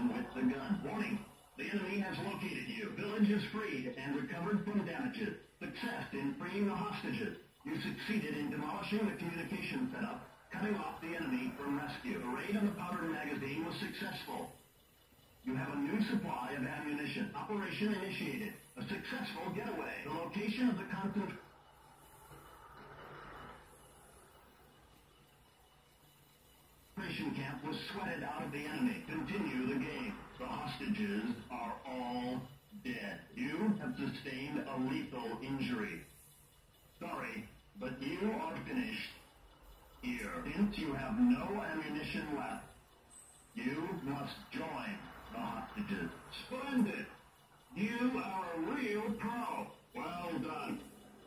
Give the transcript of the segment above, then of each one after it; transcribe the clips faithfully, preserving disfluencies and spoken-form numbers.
action with the gun. Warning, the enemy has located you. Village is freed and recovered from damages. Success in freeing the hostages. You succeeded in demolishing the communication setup, cutting off the enemy from rescue. The raid on the powder magazine was successful. You have a new supply of ammunition. Operation initiated. A successful getaway. The location of the concentration camp was sweated out of the enemy. Continue the game. The hostages are all dead. You have sustained a lethal injury. Sorry, but you are finished here. Since you have no ammunition left, you must join the hostages. Splendid! You are a real pro. Well done.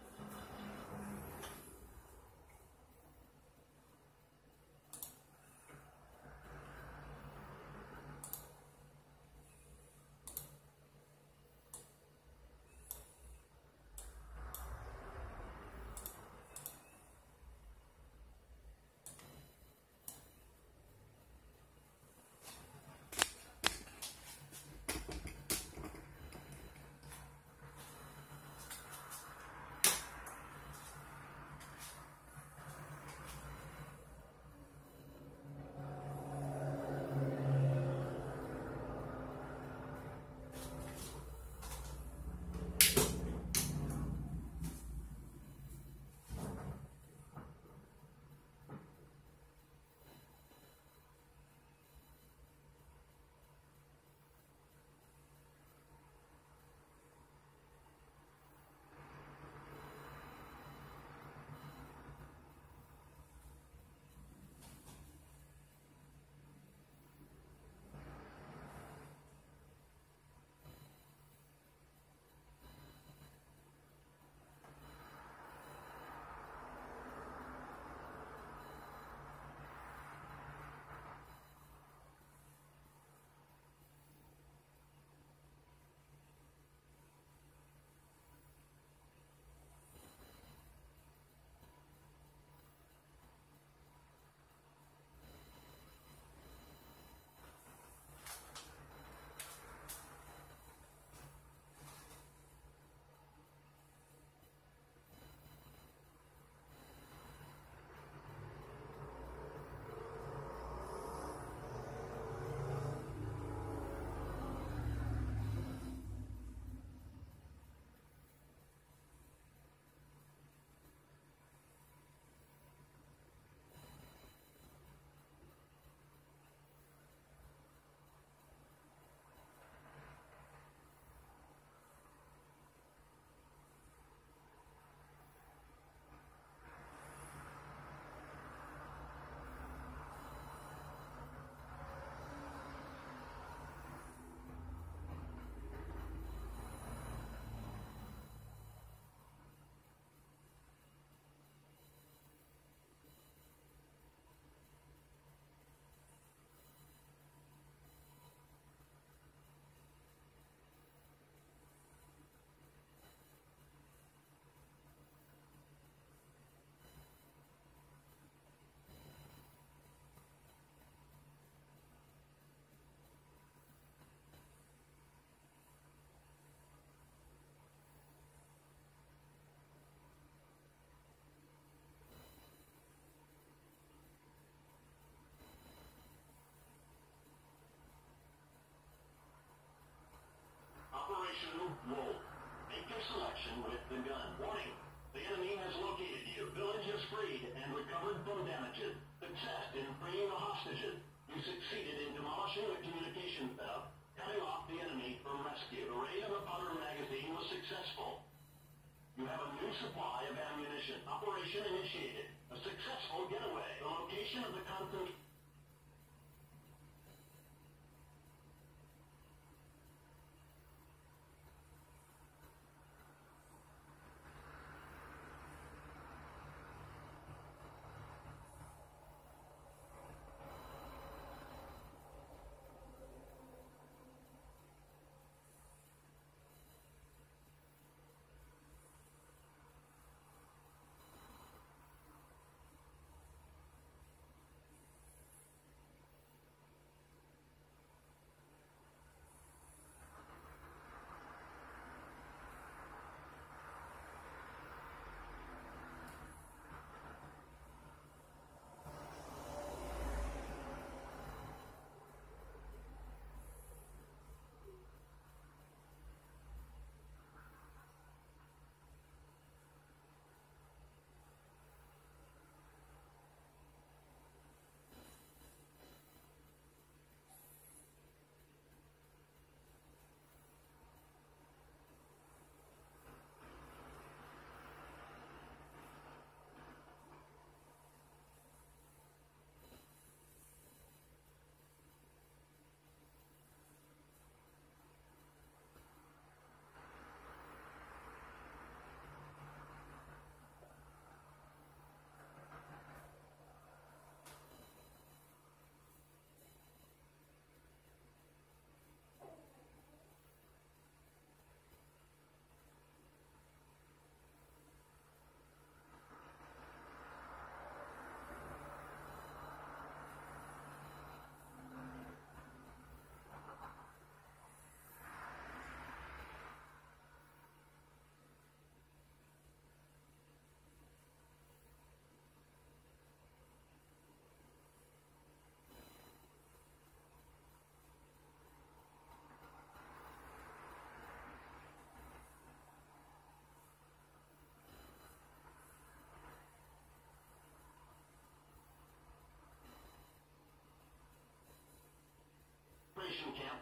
Operation Wolf. Make your selection with the gun. Warning, the enemy has located you. Village is freed and recovered from damages. Success in freeing the hostages. You succeeded in demolishing the communication setup, cutting off the enemy from rescue. The raid on the powder magazine was successful. You have a new supply of ammunition. Operation initiated. A successful getaway. The location of the concentration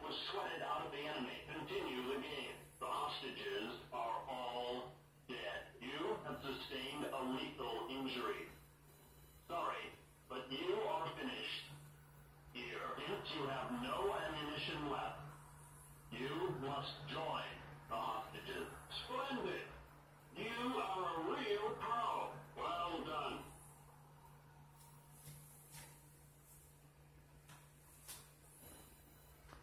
was sweated out of the enemy. Continue the game. The hostages are all dead. You have sustained a lethal injury. Sorry, but you are finished. Here, since you have no ammunition left, you must join